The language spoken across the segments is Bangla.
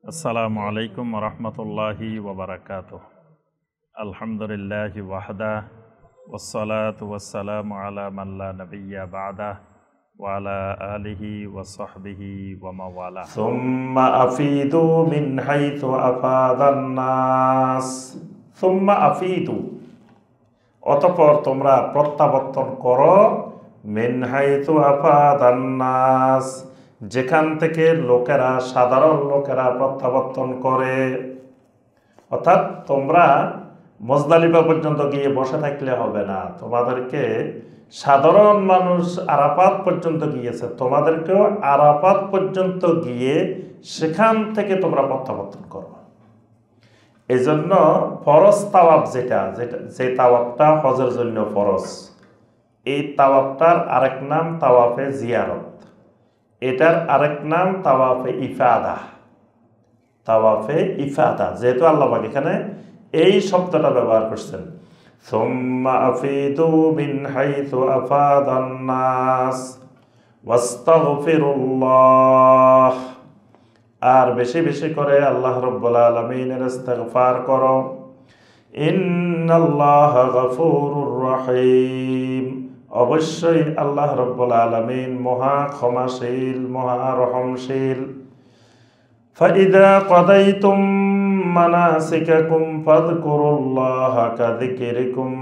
আসসালামু আলাইকুম রহমতুল্লাহি ওবরাকাতুহ। আলহামদুলিল্লাহি ওয়াহদা ওয়াসসালাতু ওয়াসসালামু আলা মান লা নাবিয়্যা বা'দা ওয়া আলা আলিহি ওয়া সাহবিহি ওয়া মাওয়ালা। সুম্মা আফিদু মিন হাইথু আফাদান নাস। সুম্মা আফিদু, অতঃপর তোমরা প্রত্যাবর্তন করো, মিন হাইথু আফাদান নাস, যেখান থেকে লোকেরা, সাধারণ লোকেরা প্রত্যাবর্তন করে। অর্থাৎ তোমরা মুজদালিফা পর্যন্ত গিয়ে বসে থাকলে হবে না, তোমাদেরকে সাধারণ মানুষ আরাফাত পর্যন্ত গিয়েছে, তোমাদেরকেও আরাফাত পর্যন্ত গিয়ে সেখান থেকে তোমরা প্রত্যাবর্তন করো। এই জন্য ফরজ তাওয়াফ যে তাওয়াফটা হজের জন্য ফরজ, এই তাওয়াফটার আরেক নাম তাওয়াফে জিয়ারত, এটার আরেক নাম তাওয়াফে ইফাদা। তাওয়াফে ইফাদা, যেহেতু আল্লাহ পাক এখানে এই শব্দটা ব্যবহার করছেন, সুম্মা আফিদু মিন হাইথু আফাদান নাস ওয়াস্তাগফিরুল্লাহ, আর বেশি বেশি করে আল্লাহ রাব্বুল আলামিনের ইস্তিগফার করো। ইন্নাল্লাহা গফুরুর রহিম, অবশ্যই আল্লাহ রাব্বুল আলামিন মহা ক্ষমাশীল, মহা রহমশীল। ফাইদা কাদাইতুম মানাসিকাকুম ফাযকুরুল্লাহা কাযিকরিকুম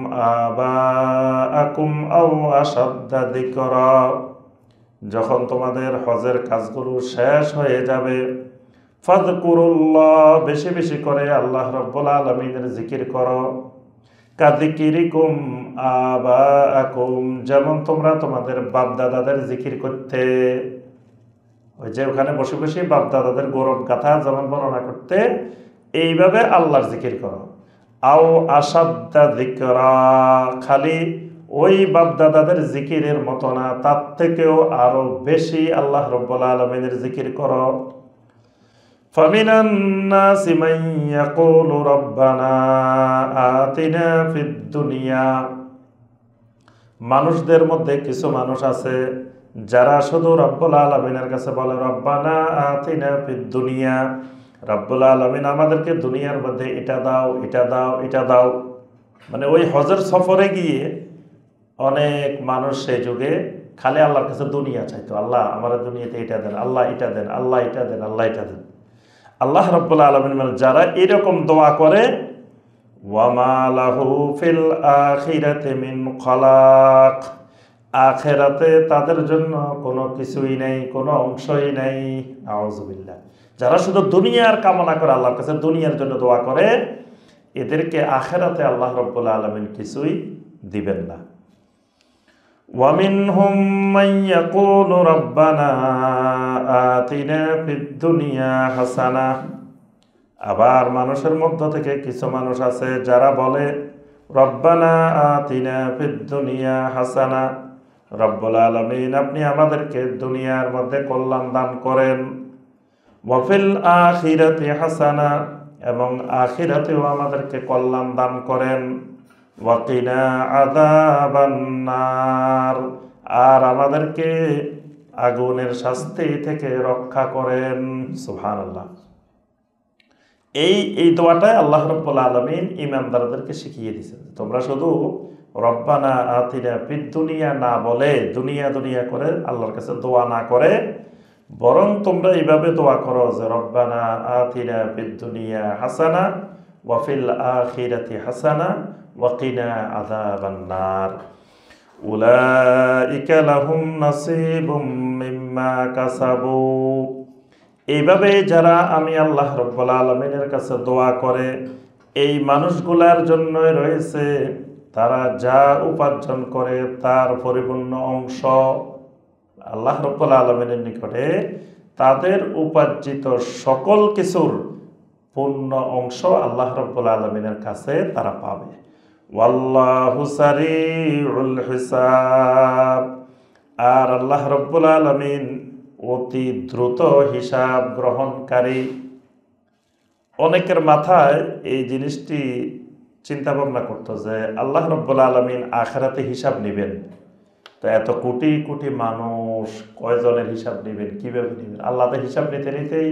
আবাআকুম আও আশাদ্দা যিকরা, যখন তোমাদের হজের কাজগুলো শেষ হয়ে যাবে, ফাযকুরুল্লাহ, বেশি বেশি করে আল্লাহ রাব্বুল আলামিনের জিকির করো। কাযিকরিকুম আবাআকুম, যেমন তোমরা তোমাদের বাপ দাদাদের জিকির করতে, ওই যে ওখানে বসে বসে বাপ দাদাদের গৌরব গাথা যেমন বর্ণনা করতে, এইভাবে আল্লাহর জিকির করো। আও আশাদ্দা যিকরা, খালি ওই বাপ দাদাদের জিকিরের মতো না, তার থেকেও আরো বেশি আল্লাহ রাব্বুল আলামিনের জিকির করো। ফামিনান নাসি মান ইয়াকুলু রাব্বানা আতিনা ফিদ দুনিয়া, মানুষদের মধ্যে কিছু মানুষ আছে যারা শুধু রব্বুল আলামিনের কাছে বলে রব্বানা আতিনা ফিদ দুনিয়া, রব্বুল আলামিন আমাদেরকে দুনিয়ার মধ্যে এটা দাও, এটা দাও, এটা দাও। মানে ওই হজের সফরে গিয়ে অনেক মানুষ সেই যুগে খালি আল্লাহর কাছে দুনিয়া চাইতো, আল্লাহ আমার দুনিয়াতে এটা দেন, আল্লাহ এটা দেন, আল্লাহ এটা দেন, আল্লাহ এটা দেন। আল্লাহ রাব্বুল আলামিন যারা এরকম দোয়া করে, ওয়ামা লাহু ফিল আখিরাতি মিন খালাক, আখিরাতে তাদের জন্য কোনো কিছুই নেই, কোনো অংশই নেই। নাউযুবিল্লাহ। যারা শুধু দুনিয়ার কামনা করে, আল্লাহর কাছে দুনিয়ার জন্য দোয়া করে, এদেরকে আখিরাতে আল্লাহ রাব্বুল আলামিন কিছুই দিবেন না। وَمِنْهُمْ مَنْ يَقُولُ رَبَّنَا آتِنَا فِي الدُّنْيَا حَسَنَةً, আবার মানুষের মধ্য থেকে কিছু মানুষ আছে যারা বলে রব্বানা আতিনা ফিদ দুনিয়া হাসানা, রব্বুল আলামিন আপনি আমাদেরকে দুনিয়ার মধ্যে কল্যাণ দান করেন। ওয়া ফিল আখিরাতি হাসানা, এবং আখিরাতেও আমাদেরকে কল্যাণ দান করেন। ওয়াকিনা আযাবান নার, আর আমাদেরকে আগুনের শাস্তি থেকে রক্ষা করেন। সুবহানাল্লাহ। এই দোয়াটাই আল্লাহ রাব্বুল আলামিন ঈমানদারদেরকে শিখিয়ে দিয়েছেন। তোমরা শুধু রব্বানা আতিনা ফিদ দুনিয়া না বলে, দুনিয়া দুনিয়া করে আল্লাহর কাছে দোয়া না করে, বরং তোমরা এইভাবে দোয়া করো যে রব্বানা আতিনা ফিদ দুনিয়া হাসানা ওয়া ফিল আখিরাতি হাসানা ওয়াকিনা আযাবান নার উলাইকা লাহুম নাসীবুম মিম্মা কাসাবু। এইভাবে যারা আমি আল্লাহ রাব্বুল আলামিনের কাছে দোয়া করে, এই মানুষগুলার জন্যই রয়েছে তারা যা উপার্জন করে তার পরিপূর্ণ অংশ। আল্লাহ রাব্বুল আলামিনের নিকটে তাদের উপার্জিত সকল কিছুর পূর্ণ অংশ আল্লাহ রাব্বুল আলামিনের কাছে তারা পাবে। ওয়াল্লাহু সারিউল হিসাব, আর আল্লাহ রাব্বুল আলামিন অতি দ্রুত হিসাব গ্রহণকারী। অনেকের মাথায় এই জিনিসটি চিন্তা ভাবনা করতো যে আল্লাহ রাব্বুল আলামিন আখিরাতে হিসাব নেবেন, তো এত কোটি কোটি মানুষ কয়জনের হিসাব নেবেন, কিভাবে নেবেন? আল্লাহ তো হিসাব নিতে নিতেই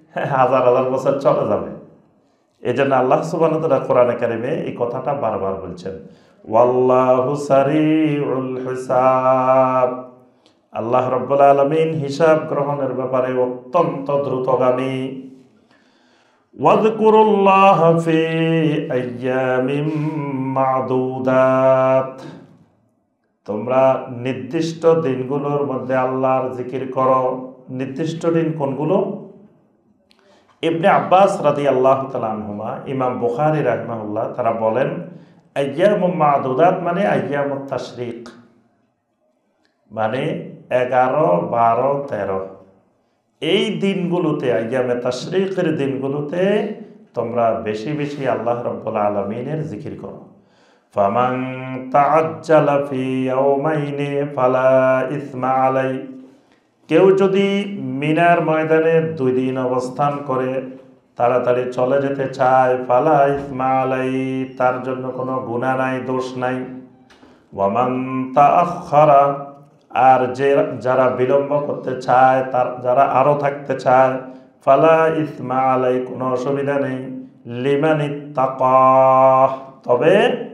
হাজার হাজার বছর চলে যাবে। এই জন্য আল্লাহ সুবহানাহু ওয়া তাআলা কোরআনে কারিমে এই কথাটা বারবার বলছেন, ওয়াল্লাহু সারিউল হিসাব। আল্লাহ রাব্বুল আলামিন হিসাব গ্রহণের ব্যাপারে অত্যন্ত দ্রুতগামী। ওয়াযকুরুল্লাহ ফি আইয়ামিম মা'দুদাত। তোমরা নির্দিষ্ট দিনগুলোর মধ্যে আল্লাহর জিকির করো। নির্দিষ্ট দিন কোনগুলো? ইবনে আব্বাস রাদিয়াল্লাহু তাআলা আনহুমা, ইমাম বুখারী রাহিমাহুল্লাহ, তারা বলেন আইয়ামুম মা'দুদাত মানে আইয়ামুত তাশরিক, মানে 11, 12, 13 এই দিনগুলোতে, আইয়ামে তাশরিকের দিনগুলোতে তোমরা বেশি বেশি আল্লাহ রাব্বুল আলামিনের জিকির করো। ফামান তাআজ্জালা ফি ইয়াওমাইনি ফালা ইসমা আলাই। কেউ যদি মিনার ময়দানে 2 দিন অবস্থান করে তাড়াতাড়ি চলে যেতে চায়, ফালা ইসমা আলাই, তার জন্য কোনো গুনাহ নাই, দোষ নাই। ওয়ামান তাআখারা, আর যারা বিলম্ব করতে চায়, যারা আরো থাকতে চায়, ফালা ইসমা আলাই, কোনো অসুবিধা নেই। লিমান ইত্তাকা, তবে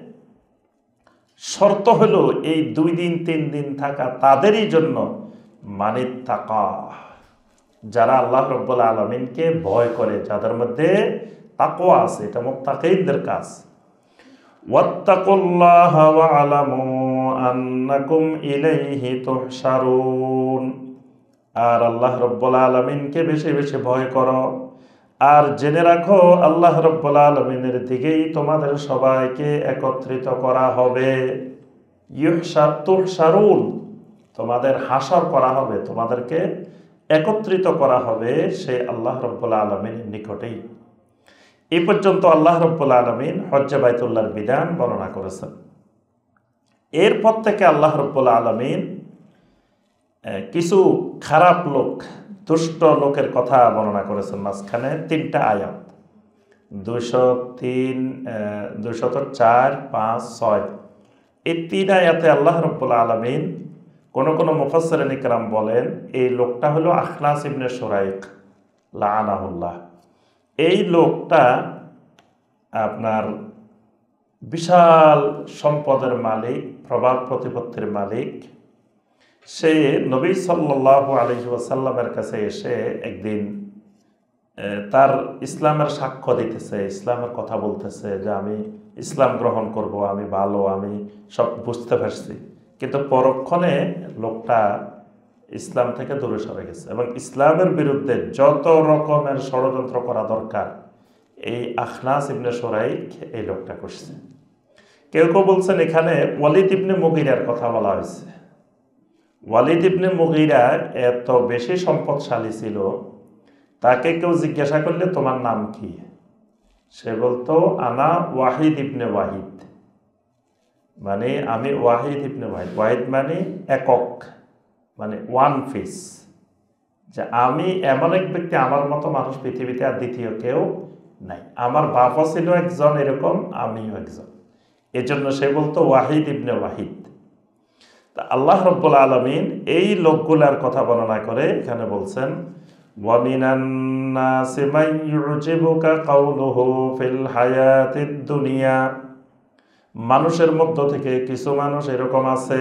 শর্ত হলো এই 2 দিন 3 দিন থাকা তাদেরই জন্য, মানিত্তাকা, যারা আল্লাহ রাব্বুল আলামিনকে ভয় করে, যাদের মধ্যে তাকওয়া আছে, এটা মুত্তাকিনদের কাজ। ওয়াত্তাকুল্লাহা ওয়া আলামু আন্নাকুম ইলাইহি তুহশারুন। আর আল্লাহ রাব্বুল আলামিনকে বেশি বেশি ভয় করো, আর জেনে রাখো আল্লাহ রাব্বুল আলামিনের দিকেই তোমাদের সবাইকে একত্রিত করা হবে। তুহশারুন, তোমাদের হাসর করা হবে, তোমাদেরকে একত্রিত করা হবে সে আল্লাহ রাব্বুল আলামিনের নিকটেই। এই পর্যন্ত আল্লাহ রাব্বুল আলামিন হজ্জে বাইতুল্লাহর বিধান বর্ণনা করেছেন। এরপর থেকে আল্লাহ রাব্বুল আলামিন কিছু খারাপ লোক, দুষ্ট লোকের কথা বর্ণনা করেছেন মাঝখানে 3টা আয়াত, 203, 204, 5, 6। এই 3 আয়াতে আল্লাহ রাব্বুল আলামিন, কোন কোন মুফাসসিরিন ইকরাম বলেন এই লোকটা হলো আখনাস ইবনে শুরাইক লাআনাহুল্লাহ। এই লোকটা আপনার বিশাল সম্পদের মালিক, প্রভাব প্রতিপত্তির মালিক। সে নবী সাল্লাল্লাহু আলাইহি ওয়াসাল্লামের কাছে এসে একদিন তার ইসলামের সাক্ষ্য দিতেছে, ইসলামের কথা বলতেছে যে আমি ইসলাম গ্রহণ করব, আমি ভালো, আমি সব বুঝতে পারছি। কিন্তু পরক্ষণে লোকটা ইসলাম থেকে দূরে সরে গেছে এবং ইসলামের বিরুদ্ধে যত রকমের ষড়যন্ত্র করা দরকার এই আখনাস ইবনে শুরাইক এই লোকটা করছে। কেউ কেউ বলছেন এখানে ওয়ালিদ ইবনে মুগীরার কথা বলা হয়েছে। ওয়ালিদ ইবনে মুগীরা এত বেশি সম্পদশালী ছিল, তাকে কেউ জিজ্ঞাসা করলে তোমার নাম কি, সে বলতো আনা ওয়াহিদ ইবনে ওয়াহিদ, মানে আমি ওয়াহিদ ইবনে ওয়াহিদ। ওয়াহিদ মানে একক, মানে ওয়ান পিস, যে আমি এমন এক ব্যক্তি, আমার মতো মানুষ পৃথিবীতে আর দ্বিতীয় কেউ নাই। আমার বাবা ছিল একজন এরকম, আমিও একজন। এজন্য সে বলতো ওয়াহিদ ইবনে ওয়াহিদ। তা আল্লাহ রাব্বুল আলামিন এই লোকগুলার কথা বর্ণনা করে এখানে বলছেন ওয়া মিনান নাসি মান ইউজিবুকা কাউলুহু ফিল হায়াতিদ দুনিয়া। মানুষের মধ্য থেকে কিছু মানুষ এরকম আছে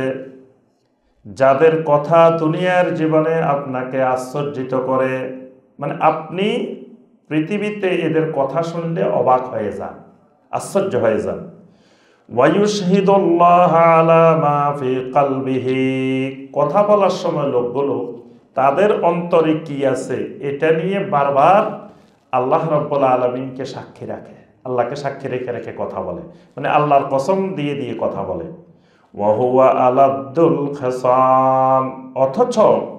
যাদের কথা দুনিয়ার জীবনে আপনাকে আশ্চর্যিত করে, মানে আপনি পৃথিবীতে এদের কথা শুনলে অবাক হয়ে যান, আশ্চর্য হয়ে যান। ওয়ায়ুশহিদুল্লাহ আলা মা ফি কলবিহি, কথা বলার সময় লোকগুলো তাদের অন্তরে কি আছে এটা নিয়ে বারবার আল্লাহ রাব্বুল আলামিনকে সাক্ষী রাখে, আল্লাহকে সাক্ষী রেখে রেখে কথা বলে, মানে আল্লাহর কসম দিয়ে দিয়ে কথা বলে। ওয়া হুয়া আলাদ্দুল খিসাম, অথচ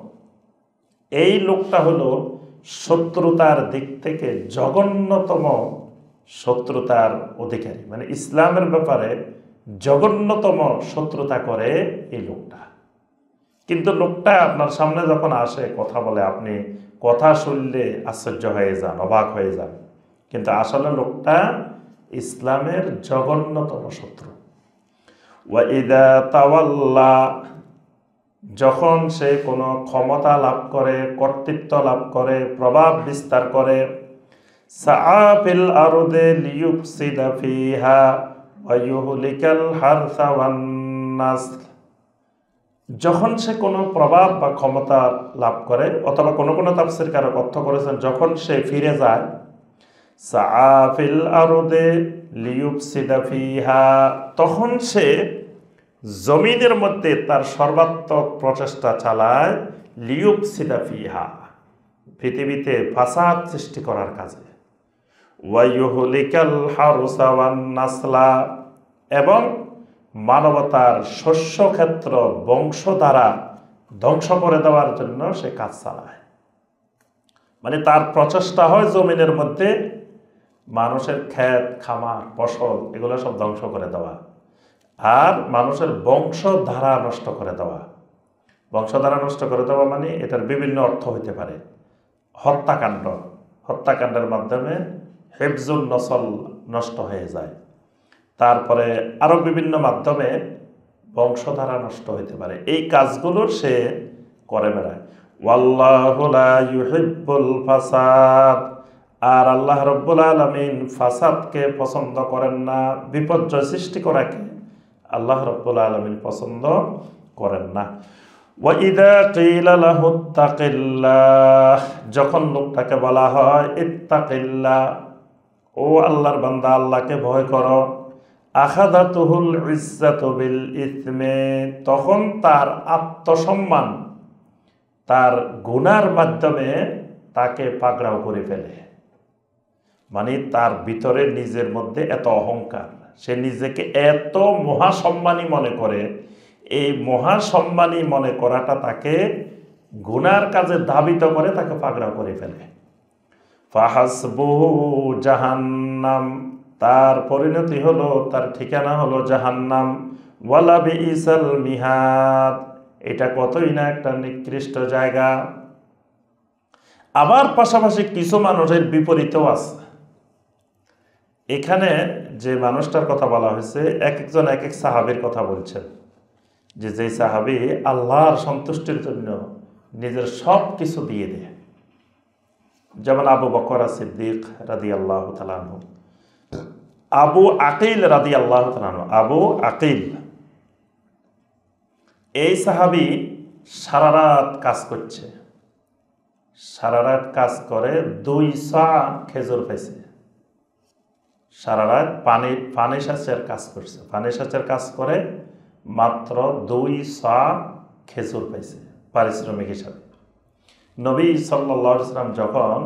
এই লোকটা হলো শত্রুতার দিক থেকে জঘন্যতম শত্রুতার অধিকারী, মানে ইসলামের ব্যাপারে জঘন্যতম শত্রুতা করে এই লোকটা। কিন্তু লোকটা আপনার সামনে যখন আসে কথা বলে, আপনি কথা শুনলে আশ্চর্য হয়ে যান, অবাক হয়ে যান, কিন্তু আসলে লোকটা ইসলামের জঘন্যতম শত্রু। ওয়া ইদা তাওয়াল্লা, যখন সে কোনো ক্ষমতা লাভ করে, কর্তৃত্ব লাভ করে, প্রভাব বিস্তার করে, সাআ ফিল আরদি লিয়ুফসিদা ফিহা ওয়া ইউহলিকাল হারসা ওয়ান নাসল। যখন সে কোনো প্রভাব বা ক্ষমতা লাভ করে, অথবা কোনো কোনো তাফসীরকারক অর্থ করেছেন যখন সে ফিরে যায়, সাআ ফিল আরদি লিয়ুফসিদা ফিহা, তখন সে জমিনের মধ্যে তার সর্বাত্মক প্রচেষ্টা চালায়, লিয়ুফসিদা ফিহা, পৃথিবীতে ফাসাদ সৃষ্টি করার কাজে, ওয়া ইউহলিকাল হারসা ওয়ান নাসলা, এবং মানবতার শস্যক্ষেত্র বংশধারা ধ্বংস করে দেওয়ার জন্য সে কাজ চালায়। মানে তার প্রচেষ্টা হয় জমিনের মধ্যে মানুষের ক্ষেত খামার ফসল এগুলো সব ধ্বংস করে দেওয়া, আর মানুষের বংশধারা নষ্ট করে দেওয়া। বংশধারা নষ্ট করে দেওয়া মানে এটার বিভিন্ন অর্থ হইতে পারে। হত্যাকাণ্ড, হত্যাকাণ্ডের মাধ্যমে হেফজুন নসল নষ্ট হয়ে যায়। তারপরে আরও বিভিন্ন মাধ্যমে বংশধারা নষ্ট হইতে পারে। এই কাজগুলো সে করে বেড়ায়। ওয়াল্লাহু লা ইউহিব্বুল ফাসাদ, আর আল্লাহ রাব্বুল আলামিন ফাসাদকে পছন্দ করেন না, বিপর্যয় সৃষ্টি করাকে আল্লাহ রাব্বুল আলামিন পছন্দ করেন না। ওয়া ইযা কিলা লাহু ইত্তাকিল্লাহ, যখন লোকটাকে বলা হয় ইত্তাকিল্লাহ, ও আল্লাহর বান্দা আল্লাহকে ভয় করো, আখাযাতুহুল ইজ্জাতু বিল ইসমি, তখন তার আত্মসম্মান তার গুনার মাধ্যমে তাকে পাকড়াও করে ফেলে। মানে তার ভিতরে নিজের মধ্যে এত অহংকার, সে নিজেকে এত মহাসম্মানী মনে করে, এই মহাসম্মানী মনে করাটা তাকে গুনার কাজে ধাবিত করে, তাকে পাকড়াও করে ফেলে। ফাহাসবুহু জাহান্নাম, তার পরিণতি হলো, তার ঠিকানা হলো জাহান্নাম। ওয়ালা বিইসাল মিহাদ, এটা কতই না একটা নিকৃষ্ট জায়গা। আবার পাশাপাশি কিছু মানুষের বিপরীতেও আছে। এখানে যে মানুষটার কথা বলা হয়েছে, এক একজন এক এক সাহাবীর কথা বলছেন, যে যেই সাহাবী আল্লাহর সন্তুষ্টির জন্য নিজের সব কিছু দিয়ে দেয়। যেমন আবু বকর সিদ্দিক রাদিয়াল্লাহু তাআলা আনহু, আবু আকিল রাদিয়াল্লাহু তাআলা আনহু, আবু আকিল এই সাহাবী সারা রাত কাজ করছে, সারা রাত কাজ করে 2 সা খেজুর পাইছে। সারা রাত পানি সেচের কাজ করছে, পানি সেচের কাজ করে মাত্র 2 সা খেজুর পাইছে পারিশ্রমিক হিসাবে। নবী সাল্লাল্লাহু আলাইহি ওয়াসাল্লাম যখন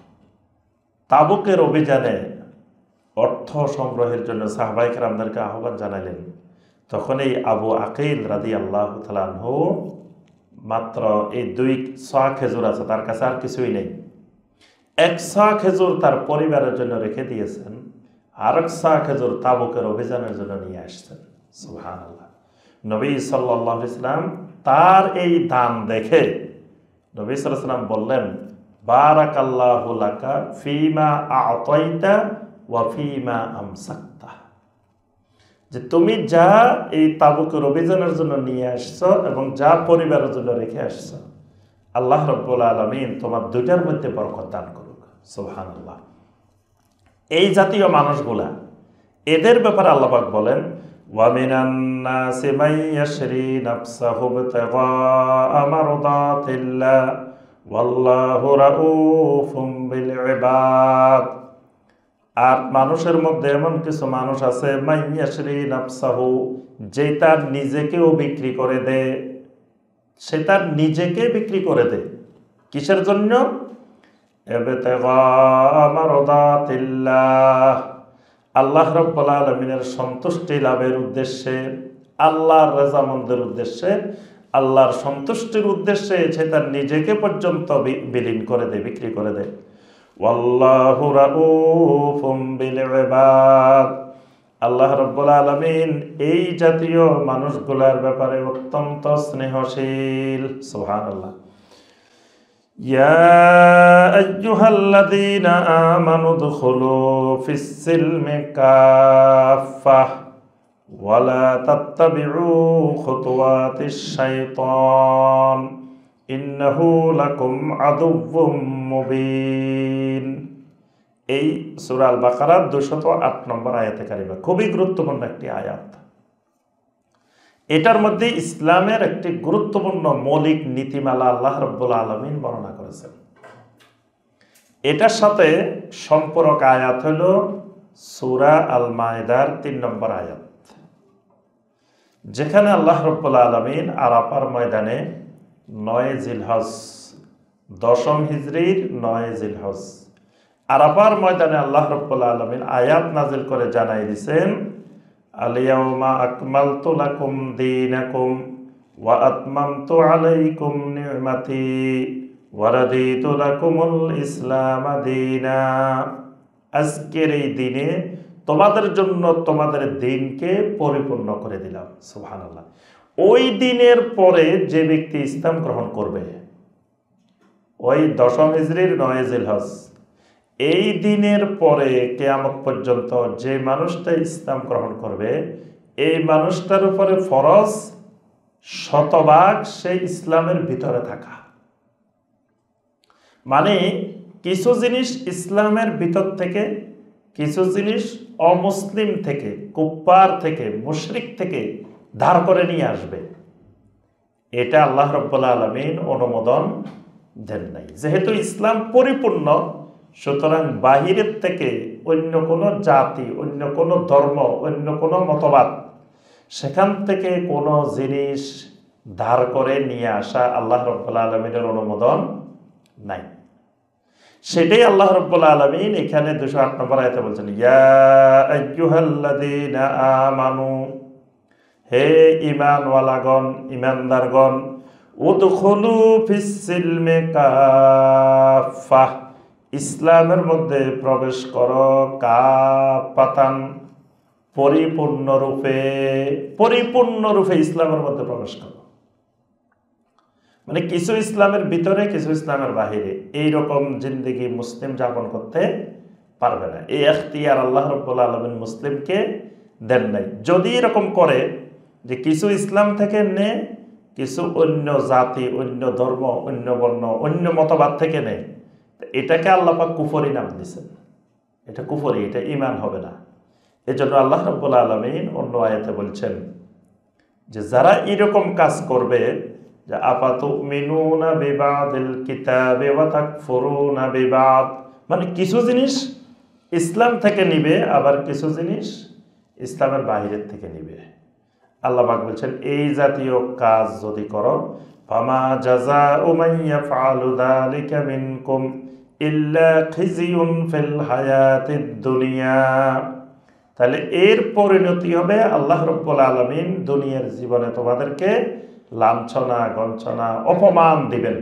তাবুকের অভিযানে অর্থ সংগ্রহের জন্য সাহাবায়ে কেরামদেরকে আহ্বান জানালেন, তখন এই আবু আকিল রাদিয়াল্লাহু তাআলা আনহু মাত্র এই 2 সা খেজুর আছে, তার কাছে আর কিছুই নেই। 1 সা খেজুর তার পরিবারের জন্য রেখে দিয়েছেন, আর 1 সা খেজুর তাবুকের অভিযানের জন্য নিয়ে আসছেন। সুবহানাল্লাহ। নবী সাল্লাল্লাহু আলাইহি ওয়াসাল্লাম তার এই দান দেখে নবী সাল্লাল্লাহু আলাইহি ওয়াসাল্লাম বললেন, বারাকাল্লাহু লাকা ফিমা আ'তাইতা ওয়া ফিমা আমসাকতা, যে তুমি যা এই তাবুকের অভিযানের জন্য নিয়ে আসছো এবং যা পরিবারের জন্য রেখে আসছো, আল্লাহ রাব্বুল আলামিন তোমার দুইটার মধ্যে বরকত দান করুক। সুবহানাল্লাহ। এই জাতীয় মানুষগুলা, এদের ব্যাপারে আল্লাহ পাক বলেন, ওয়া মিনান নাসি মান ইয়াশরি নাফসাহু ইবতিগা মারদাতিল্লাহ ওয়াল্লাহু রাউফুম বিল ইবাদ। আর মানুষের মধ্যে এমন কিছু মানুষ আছে, মান ইয়াশরি নাফসাহু, যে তার নিজেকেও বিক্রি করে দেয়, সে তার নিজেকে বিক্রি করে দেয়। কিসের জন্য? ইবতিগা মারদাতিল্লাহ, আল্লাহ রাব্বুল আলামিনের সন্তুষ্টি লাভের উদ্দেশ্যে, আল্লাহর রাজামন্দের উদ্দেশ্যে, আল্লাহর সন্তুষ্টির উদ্দেশ্যে সে তার নিজেকে পর্যন্ত বিলীন করে দেয়, বিক্রি করে দেয়। ওয়াল্লাহু রাউফুম বিল ইবাদ, আল্লাহ রাব্বুল আলামিন এই জাতীয় মানুষগুলোর ব্যাপারে অত্যন্ত স্নেহশীল। সুবহানাল্লাহ। ইয়া আইয়ুহাল্লাযীনা আমানু দুখুলু ফিস সিলমি কাফা ওয়ালা তাত্তাবিউ খুতুওয়াতিশ শাইতান ইন্নাহু লাকুম আদুউম মুবিন। এই সূরা আল বাকারার 208 নম্বর আয়াতে কারিমা, খুবই গুরুত্বপূর্ণ একটি আয়াত। এটার মধ্যে ইসলামের একটি গুরুত্বপূর্ণ মৌলিক নীতিমালা আল্লাহ রাব্বুল আলামিন বর্ণনা করেছেন। এটার সাথে সম্পর্ক আয়াত হল সূরা আল মায়েদার 3 নম্বর আয়াত, যেখানে আল্লাহ রাব্বুল আলামিন আরাফার ময়দানে 9 জিলহজ, 10ম হিজরির 9 জিলহজ আরাফার ময়দানে আল্লাহ রাব্বুল আলামিন আয়াত নাজিল করে জানাই দিয়েছেন, আল-ইয়াওমা আকমালতু লাকুম দীনাকুম ওয়া আতমামতু আলাইকুম নি'মাতি ওয়া রাদিতু লাকুমুল ইসলাম দীনা। আজকের এই দিনে তোমাদের জন্য তোমাদের দিনকে পরিপূর্ণ করে দিলাম। সুবহানাল্লাহ। ওই দিনের পরে যে ব্যক্তি ইসলাম গ্রহণ করবে, ওই 10ম হিজরির 9 জিলহজ, এই দিনের পরে কিয়ামত পর্যন্ত যে মানুষটা ইসলাম গ্রহণ করবে, এই মানুষটার উপরে ফরজ শতভাগ সেই ইসলামের ভিতরে থাকা। মানে কিছু জিনিস ইসলামের ভিতর থেকে, কিছু জিনিস অমুসলিম থেকে, কুফফার থেকে, মুশরিক থেকে ধার করে নিয়ে আসবে। এটা আল্লাহ রাব্বুল আলামিন অনুমোদন দেন নাই। যেহেতু ইসলাম পরিপূর্ণ, সুতরাং বাহিরের থেকে অন্য কোনো জাতি, অন্য কোনো ধর্ম, অন্য কোনো মতবাদ, সেখান থেকে কোনো জিনিস ধার করে নিয়ে আসা আল্লাহ রাব্বুল আলামিনের অনুমোদন নাই। সেটাই আল্লাহ রাব্বুল আলামিন এখানে 208 নম্বর আয়াতে বলছেন, ইয়া আইয়ুহাল্লাযীনা আমানু, হে ঈমানওয়ালাগণ, ঈমানদারগণ, উদখুলু ফিস সিলমি কাফা, ইসলামের মধ্যে প্রবেশ করো, কাফাতান, পরিপূর্ণরূপে, পরিপূর্ণরূপে ইসলামের মধ্যে প্রবেশ করো। মানে কিছু ইসলামের ভিতরে, কিছু ইসলামের বাহিরে, এইরকম জিন্দেগি মুসলিম যাপন করতে পারবে না। এই এখতিয়ার আল্লাহ রাব্বুল আলামিন মুসলিমকে দেন নাই। যদি এরকম করে যে কিছু ইসলাম থেকে নে, কিছু অন্য জাতি, অন্য ধর্ম, অন্য বর্ণ, অন্য মতবাদ থেকে নেয়, এটাকে আল্লাহ পাক কুফরি নাম দিয়েছেন। এটা কুফরি, এটা ঈমান হবে না। এজন্য আল্লাহ রাব্বুল আলামিন অন্য আয়াতে বলছেন যে যারা এরকম কাজ করবে, যে আফাতুমিনুনা বিবাদিল কিতাবি ওয়া তাকফুরুনা বিবাদ, মানে কিছু জিনিস ইসলাম থেকে নিবে, আবার কিছু জিনিস ইসলামের বাহিরের থেকে নিবে। আল্লাহ পাক বলছেন এই জাতীয় কাজ যদি করো, ফামা জাযাউ মান ইয়াফআলু যালিকা মিনকুম ইল্লা খিজিয়ুন ফিল হায়াতিদ দুনিয়া, তাহলে এর পরিণতি হবে আল্লাহ রাব্বুল আলামিন দুনিয়ার জীবনে তোমাদেরকে লাঞ্ছনা, গঞ্ছনা, অপমান দিবেন।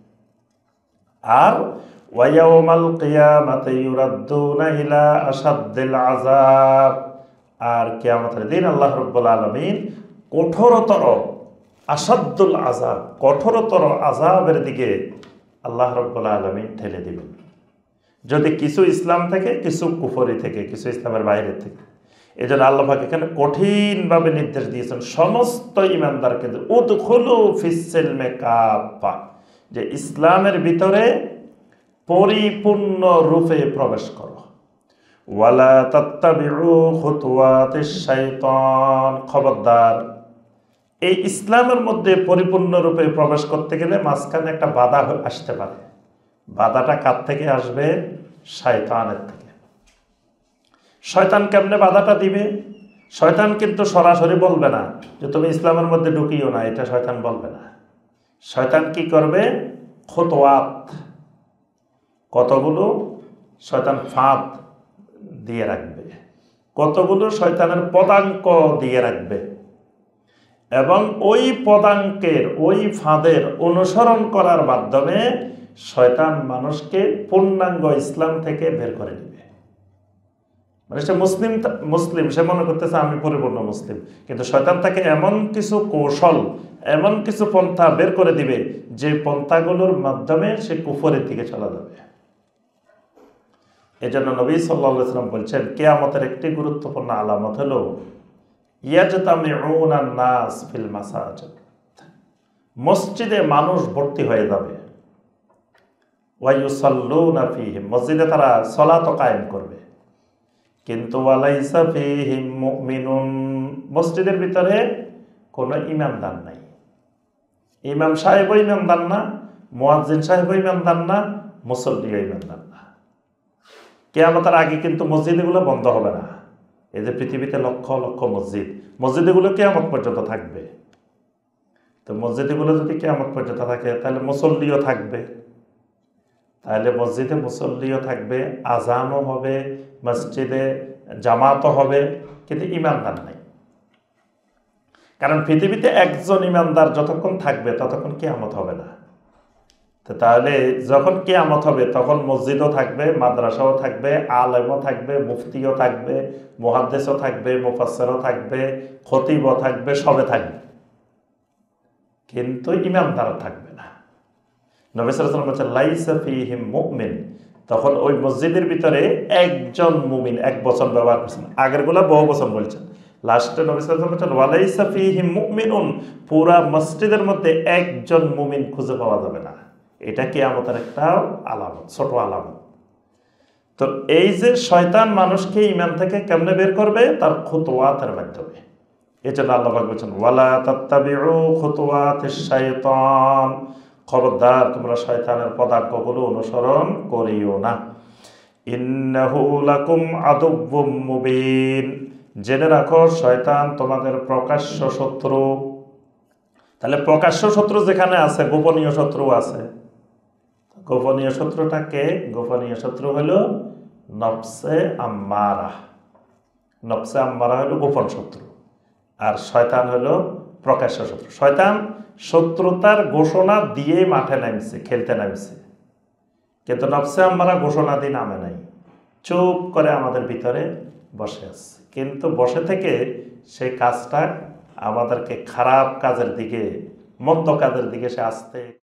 আর ওয়ায়াউমাল কিয়ামাতি ইউরাদ্দুনা ইলা আশাদ্দিল আযাব, আর কিয়ামতের দিন আল্লাহ রাব্বুল আলামিন কঠোরতর, আশাদ্দুল আযাব, কঠোরতর আযাবের দিকে আল্লাহ রাব্বুল আলামিন ঠেলে দিবেন। যদি কিছু ইসলাম থেকে, কিছু কুফরি থেকে, কিছু ইসলামের বাইরের থেকে। এই জন্য আল্লাহ পাক এখানে কঠিনভাবে নির্দেশ দিয়েছেন সমস্ত ঈমানদারকে, উদখুলু ফিস সিলমি কাফা, যে ইসলামের ভিতরে পরিপূর্ণ রূপে প্রবেশ করো। ওয়ালা তাত্তাবিউ খুতুওয়াতিশ শাইতান, খবরদার এই ইসলামের মধ্যে পরিপূর্ণ রূপে প্রবেশ করতে গেলে মাঝখানে একটা বাধা আসতে পারে। বাধাটা কার থেকে আসবে? শয়তানের থেকে। শয়তান কেমনে বাধাটা দিবে? শয়তান কিন্তু সরাসরি বলবে না যে তুমি ইসলামের মধ্যে ঢুকিও না, এটা শয়তান বলবে না। শয়তান কি করবে? খুতুওয়াত, কতগুলো শয়তান ফাঁদ দিয়ে রাখবে, কতগুলো শয়তানের পদাঙ্ক দিয়ে রাখবে, এবং ওই পদাঙ্কের, ওই ফাঁদের অনুসরণ করার মাধ্যমে শয়তান মানুষকে পূর্ণাঙ্গ ইসলাম থেকে বের করে দিবে। মানে সে মুসলিম, সে মনে করতেছে আমি পরিপূর্ণ মুসলিম, কিন্তু শয়তান তাকে এমন কিছু কৌশল, এমন কিছু পন্থা বের করে দিবে যে পন্থাগুলোর মাধ্যমে সে কুফরের দিকে চলে যাবে। এই জন্য নবী সাল্লাল্লাহু আলাইহি ওয়াসাল্লাম বলছেন কিয়ামতের একটি গুরুত্বপূর্ণ আলামত হলো ইয়াজতামিউনা নাস ফিল মাসাজিদ, মসজিদে মানুষ ভর্তি হয়ে যাবে। ওয়া ইউসাল্লুনা ফীহি, মসজিদে তারা সালাত কায়েম করবে। কিন্তু ওয়ালাইসা ফীহিম মুমিনুন, মসজিদের ভিতরে কোনো ইমানদার নাই। ইমাম সাহেবও ইমানদার না, মুয়াজ্জিন সাহেবও ইমানদার না, মুসল্লিও ইমানদার না। কিয়ামতের আগে কিন্তু মসজিদগুলো বন্ধ হবে না। এই যে পৃথিবীতে লক্ষ লক্ষ মসজিদ, মসজিদগুলো কিয়ামত পর্যন্ত থাকবে। তো মসজিদগুলো যদি কিয়ামত পর্যন্ত থাকে তাহলে মুসল্লিও থাকবে, তাহলে মসজিদে মুসল্লিও থাকবে, আজানও হবে, মসজিদে জামাতও হবে, কিন্তু ইমানদার নাই। কারণ পৃথিবীতে একজন ইমানদার যতক্ষণ থাকবে ততক্ষণ কিয়ামত হবে না। তো তাহলে যখন কিয়ামত হবে তখন মসজিদও থাকবে, মাদ্রাসাও থাকবে, আলেমও থাকবে, মুফতিও থাকবে, মুহাদ্দিসও থাকবে, মুফাসসিরও থাকবে, খতিবও থাকবে, সবে থাকবে, কিন্তু ইমানদার থাকবে না। নবী সাল্লাল্লাহু আলাইহি ওয়াসাল্লাম বলেছেন লাইসা ফীহিম মুমিন, তখন ওই মসজিদের ভিতরে একজন মুমিন, এক বছর ব্যবহার করছেন, আগেরগুলা বহু বছর বলছেন, লাস্টে নবী সাল্লাল্লাহু আলাইহি ওয়াসাল্লাম বলেছেন ওয়ালাইসা ফীহিম মুমিনুন, পুরা মসজিদের মধ্যে একজন মুমিন খুঁজে পাওয়া যাবে না। এটা কিয়ামতের একটা আলামত, ছোট আলামত। তো এই যে শয়তান মানুষকে ঈমান থেকে কেমনে বের করবে, তার খুতুওয়াতের মাধ্যমে। এজন্য আল্লাহ পাক বলেছেন ওয়ালা তাত্তাবিউ খুতুওয়াতিশ শাইতান, খবরদার তোমরা শয়তানের পদাঙ্কগুলো অনুসরণ করিও না। ইন্নাহু লাকুম আদুউম মুবিন, জেনে রাখো শয়তান তোমাদের প্রকাশ্য শত্রু। তাহলে প্রকাশ্য শত্রু যেখানে আছে, গোপনীয় শত্রু আছে। গোপনীয় শত্রুটাকে, গোপনীয় শত্রু হলো নফসে আম্মারা। নফসে আম্মারা হলো গোপন শত্রু, আর শয়তান হলো প্রকাশ্য শত্রু। শয়তান শত্রুতার ঘোষণা দিয়ে মাঠে নামছে, খেলতে নামছে, কিন্তু নফসে আম্মারা ঘোষণা দিয়ে নামে নাই, চুপ করে আমাদের ভিতরে বসে আছে। কিন্তু বসে থেকে সেই কাজটা আমাদেরকে খারাপ কাজের দিকে, মন্দ কাজের দিকে সে আসতে